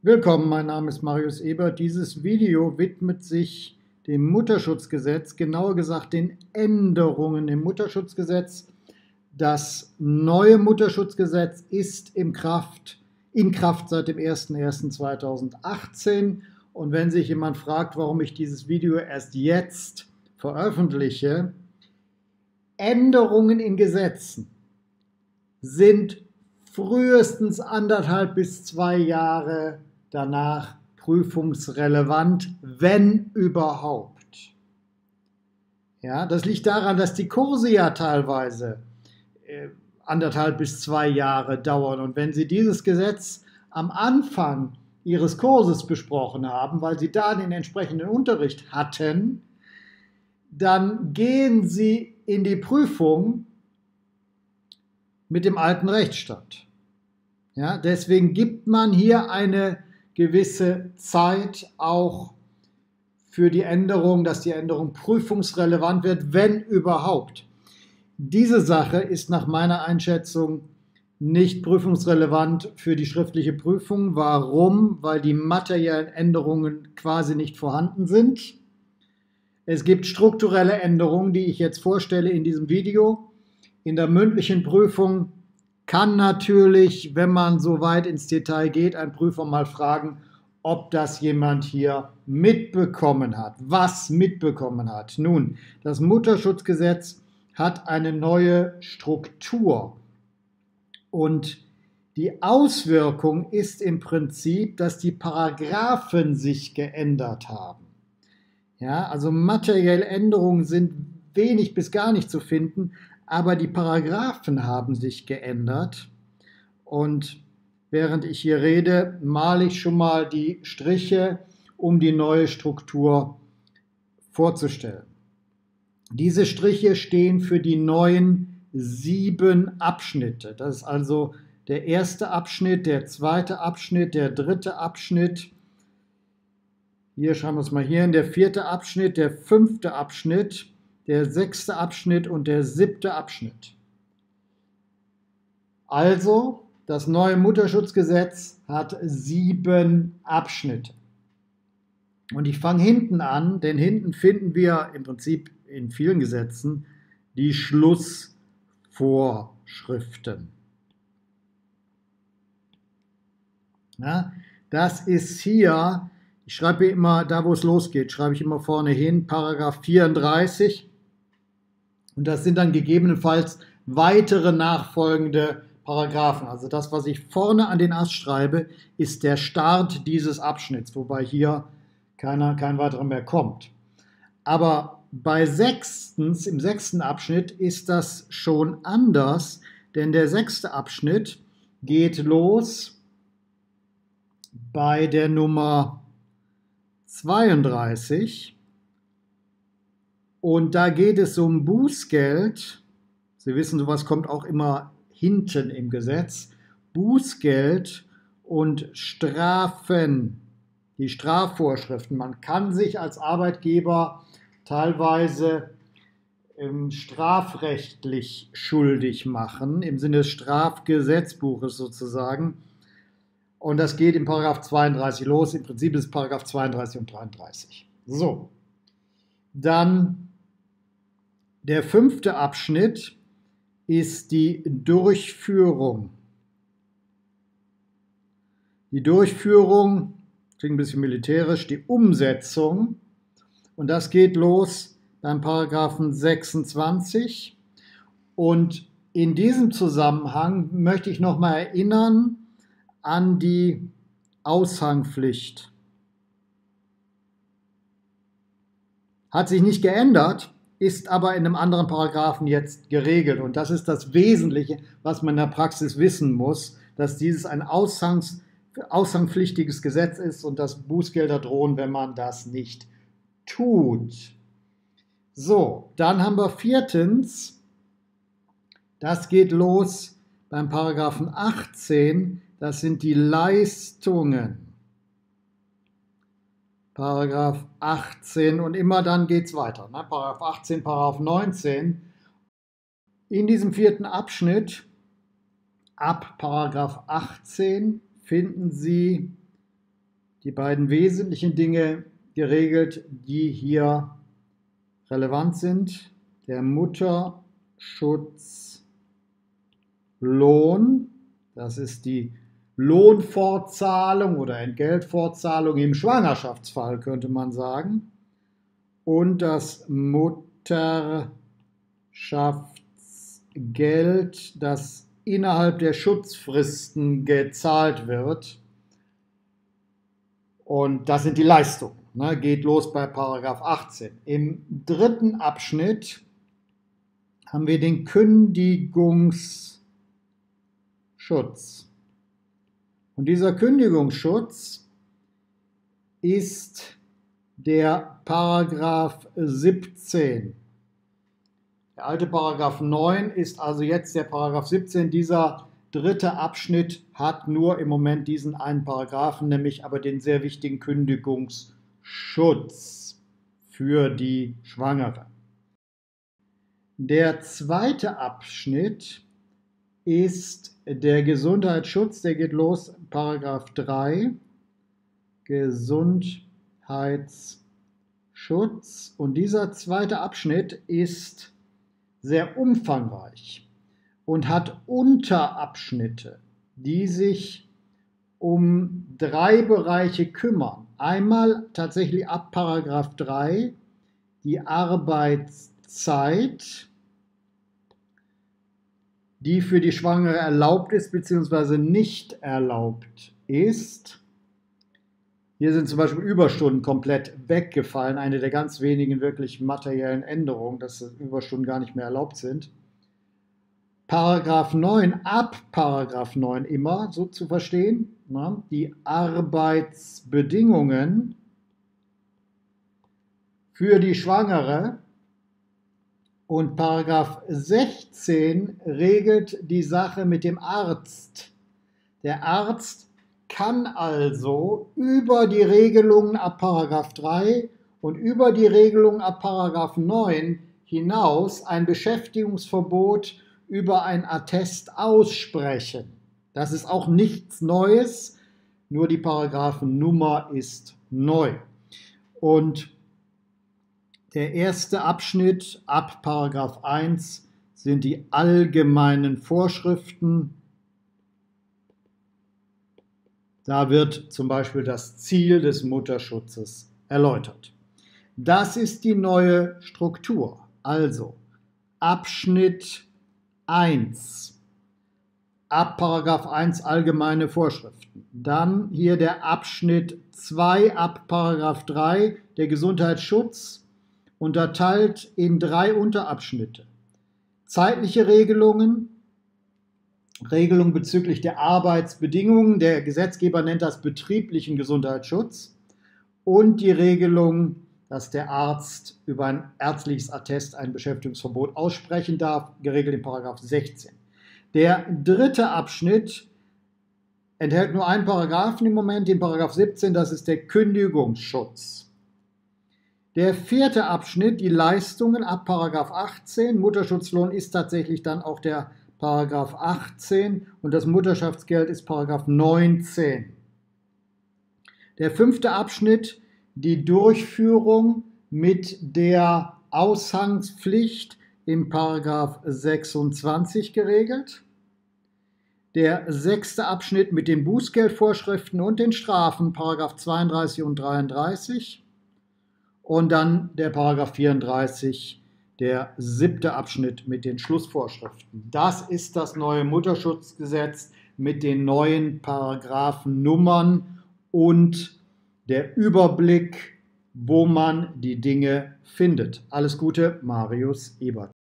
Willkommen, mein Name ist Marius Ebert. Dieses Video widmet sich dem Mutterschutzgesetz, genauer gesagt den Änderungen im Mutterschutzgesetz. Das neue Mutterschutzgesetz ist in Kraft seit dem 01.01.2018. Und wenn sich jemand fragt, warum ich dieses Video erst jetzt veröffentliche, Änderungen in Gesetzen sind frühestens 1,5 bis 2 Jahre danach prüfungsrelevant, wenn überhaupt. Ja, das liegt daran, dass die Kurse ja teilweise 1,5 bis 2 Jahre dauern. Und wenn Sie dieses Gesetz am Anfang Ihres Kurses besprochen haben, weil Sie da den entsprechenden Unterricht hatten, dann gehen Sie in die Prüfung mit dem alten Rechtsstand. Ja, deswegen gibt man hier eine gewisse Zeit auch für die Änderung, dass die Änderung prüfungsrelevant wird, wenn überhaupt. Diese Sache ist nach meiner Einschätzung nicht prüfungsrelevant für die schriftliche Prüfung. Warum? Weil die materiellen Änderungen quasi nicht vorhanden sind. Es gibt strukturelle Änderungen, die ich jetzt vorstelle in diesem Video. In der mündlichen Prüfung kann natürlich, wenn man so weit ins Detail geht, ein Prüfer mal fragen, ob das jemand hier mitbekommen hat, was mitbekommen hat. Nun, das Mutterschutzgesetz hat eine neue Struktur und die Auswirkung ist im Prinzip, dass die Paragraphen sich geändert haben. Ja, also materielle Änderungen sind wenig bis gar nicht zu finden, aber die Paragraphen haben sich geändert und während ich hier rede, male ich schon mal die Striche, um die neue Struktur vorzustellen. Diese Striche stehen für die neuen 7 Abschnitte. Das ist also der erste Abschnitt, der zweite Abschnitt, der dritte Abschnitt. Hier schreiben wir es mal hier hin, der 4. Abschnitt, der 5. Abschnitt, der 6. Abschnitt und der 7. Abschnitt. Also, das neue Mutterschutzgesetz hat 7 Abschnitte. Und ich fange hinten an, denn hinten finden wir im Prinzip in vielen Gesetzen die Schlussvorschriften. Ja, das ist hier, ich schreibe immer, da wo es losgeht, schreibe ich immer vorne hin, Paragraph 34. Und das sind dann gegebenenfalls weitere nachfolgende Paragraphen. Also das, was ich vorne an den Ast schreibe, ist der Start dieses Abschnitts, wobei hier kein weiterer mehr kommt. Aber im 6. Abschnitt ist das schon anders, denn der 6. Abschnitt geht los bei der Nummer 32. Und da geht es um Bußgeld. Sie wissen, sowas kommt auch immer hinten im Gesetz. Bußgeld und Strafen, die Strafvorschriften. Man kann sich als Arbeitgeber teilweise strafrechtlich schuldig machen, im Sinne des Strafgesetzbuches sozusagen. Und das geht im Paragraph 32 los. Im Prinzip ist es Paragraph 32 und 33. So, dann der 5. Abschnitt ist die Durchführung. Die Durchführung, klingt ein bisschen militärisch, die Umsetzung. Und das geht los beim Paragraphen 26. Und in diesem Zusammenhang möchte ich nochmal erinnern an die Aushangpflicht. Hat sich nicht geändert, ist aber in einem anderen Paragraphen jetzt geregelt. Und das ist das Wesentliche, was man in der Praxis wissen muss, dass dieses ein aushangpflichtiges Gesetz ist und dass Bußgelder drohen, wenn man das nicht tut. So, dann haben wir 4. Das geht los beim Paragraphen 18. Das sind die Leistungen. Paragraph 18 und immer dann geht es weiter. Ne? Paragraph 18, Paragraph 19. In diesem 4. Abschnitt, ab Paragraph 18, finden Sie die beiden wesentlichen Dinge geregelt, die hier relevant sind. Der Mutterschutzlohn, das ist die Lohnfortzahlung oder Entgeltfortzahlung im Schwangerschaftsfall, könnte man sagen. Und das Mutterschaftsgeld, das innerhalb der Schutzfristen gezahlt wird. Und das sind die Leistungen. Geht los bei Paragraph 18. Im dritten Abschnitt haben wir den Kündigungsschutz. Und dieser Kündigungsschutz ist der Paragraph 17. Der alte Paragraph 9 ist also jetzt der Paragraph 17. Dieser dritte Abschnitt hat nur im Moment diesen einen Paragraphen, nämlich aber den sehr wichtigen Kündigungsschutz für die Schwangere. Der zweite Abschnitt ist der Gesundheitsschutz, der geht los, Paragraph 3, Gesundheitsschutz. Und dieser zweite Abschnitt ist sehr umfangreich und hat Unterabschnitte, die sich um 3 Bereiche kümmern. Einmal tatsächlich ab Paragraph 3 die Arbeitszeit, die für die Schwangere erlaubt ist bzw. nicht erlaubt ist. Hier sind zum Beispiel Überstunden komplett weggefallen, eine der ganz wenigen wirklich materiellen Änderungen, dass Überstunden gar nicht mehr erlaubt sind. Paragraph 9, ab Paragraph 9 immer, so zu verstehen, die Arbeitsbedingungen für die Schwangere. Und Paragraph 16 regelt die Sache mit dem Arzt. Der Arzt kann also über die Regelungen ab Paragraph 3 und über die Regelungen ab Paragraph 9 hinaus ein Beschäftigungsverbot über ein Attest aussprechen. Das ist auch nichts Neues, nur die Paragraphennummer ist neu. Und der erste Abschnitt ab Paragraph 1 sind die allgemeinen Vorschriften. Da wird zum Beispiel das Ziel des Mutterschutzes erläutert. Das ist die neue Struktur. Also Abschnitt 1, ab Paragraph 1 allgemeine Vorschriften. Dann hier der Abschnitt 2 ab Paragraph 3, der Gesundheitsschutz, unterteilt in 3 Unterabschnitte. Zeitliche Regelungen, Regelung bezüglich der Arbeitsbedingungen, der Gesetzgeber nennt das betrieblichen Gesundheitsschutz, und die Regelung, dass der Arzt über ein ärztliches Attest ein Beschäftigungsverbot aussprechen darf, geregelt in Paragraph 16. Der dritte Abschnitt enthält nur einen Paragraphen im Moment, den Paragraph 17, das ist der Kündigungsschutz. Der vierte Abschnitt, die Leistungen ab Paragraph 18, Mutterschutzlohn ist tatsächlich dann auch der Paragraph 18 und das Mutterschaftsgeld ist Paragraph 19. Der fünfte Abschnitt, die Durchführung mit der Aushangspflicht im Paragraph 26 geregelt. Der sechste Abschnitt mit den Bußgeldvorschriften und den Strafen, Paragraph 32 und 33. Und dann der Paragraph 34, der siebte Abschnitt mit den Schlussvorschriften. Das ist das neue Mutterschutzgesetz mit den neuen Paragraphennummern und der Überblick, wo man die Dinge findet. Alles Gute, Marius Ebert.